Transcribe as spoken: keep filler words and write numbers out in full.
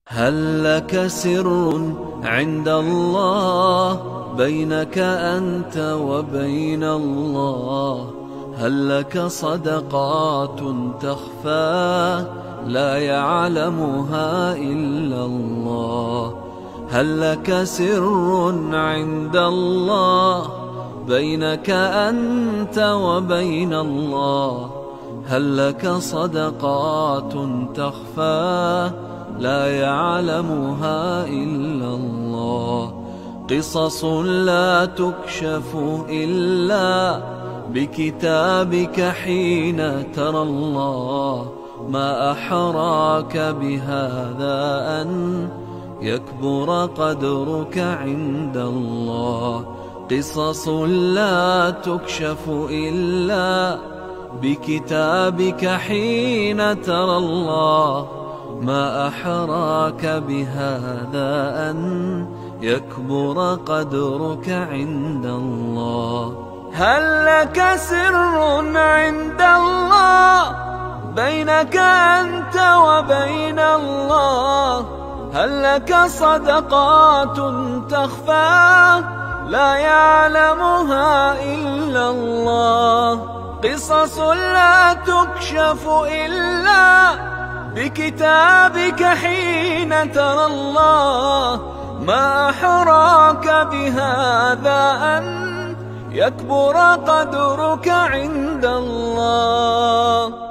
هل لك سر عند الله بينك أنت وبين الله؟ هل لك صدقات تخفى لا يعلمها إلا الله؟ هل لك سر عند الله بينك أنت وبين الله؟ هل لك صدقات تخفى لا يعلمها إلا الله؟ قصص لا تكشف إلا بكتابك حين ترى الله. ما أحراك بهذا أن يكبر قدرك عند الله. قصص لا تكشف إلا بكتابك حين ترى الله. ما أحراك بهذا أن يكبر قدرك عند الله. هل لك سر عند الله بينك أنت وبين الله؟ هل لك صدقات تخفى لا يعلمها إلا الله؟ قصص لا تكشف إلا بكتابك حين ترى الله. ما أحراك بهذا أن يكبر قدرك عند الله.